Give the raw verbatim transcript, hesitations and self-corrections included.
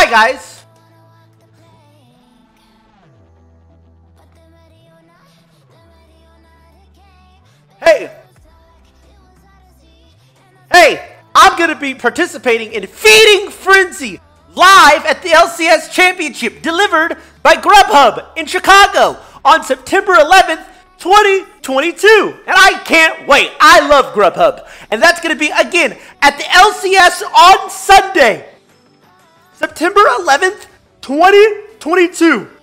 Hi, guys. Hey. Hey, I'm going to be participating in Feeding Frenzy live at the L C S Championship delivered by Grubhub in Chicago on September eleventh, twenty twenty-two. And I can't wait. I love Grubhub. And that's going to be, again, at the L C S on Sunday, September eleventh, twenty twenty-two.